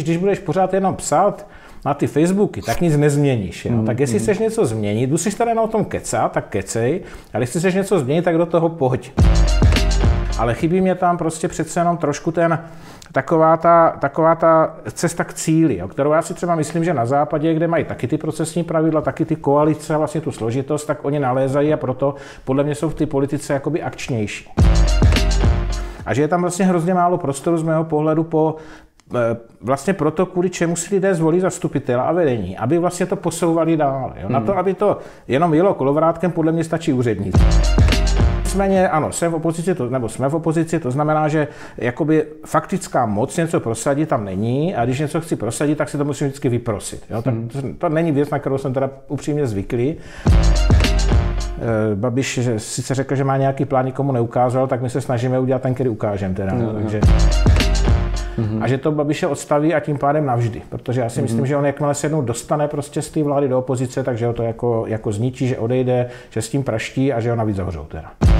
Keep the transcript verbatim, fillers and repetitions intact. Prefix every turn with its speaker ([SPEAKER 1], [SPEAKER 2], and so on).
[SPEAKER 1] totiž když budeš pořád jenom psát na ty Facebooky, tak nic nezměníš. Jo? Tak jestli chceš něco změnit, jdu si tady na o tom kecat, tak kecej, ale jestli chceš něco změnit, tak do toho pojď. Ale chybí mě tam prostě přece jenom trošku ten, taková ta, taková ta cesta k cíli, jo, kterou já si třeba myslím, že na západě, kde mají taky ty procesní pravidla, taky ty koalice, vlastně tu složitost, tak oni nalézají a proto podle mě jsou v té politice jakoby akčnější. A že je tam vlastně hrozně málo prostoru z mého pohledu po vlastně proto, kvůli čemu si lidé zvolí zastupitele a vedení, aby vlastně to posouvali dál. Jo. Na to, aby to jenom jelo kolovrátkem, podle mě stačí úředníci. Nicméně ano, jsem v opozici, to, nebo jsme v opozici, to znamená, že jakoby faktická moc něco prosadit tam není a když něco chci prosadit, tak si to musím vždycky vyprosit. Jo? Tak to, to není věc, na kterou jsem teda upřímně zvyklý. Babiš sice řekl, že má nějaký plán, nikomu neukázal, tak my se snažíme udělat ten, který ukážeme teda. No, takže... A že to Babiše odstaví a tím pádem navždy, protože já si mm-hmm. myslím, že on jakmile se jednou dostane prostě z té vlády do opozice, takže ho to jako, jako zničí, že odejde, že s tím praští a že ho navíc zahořou teda.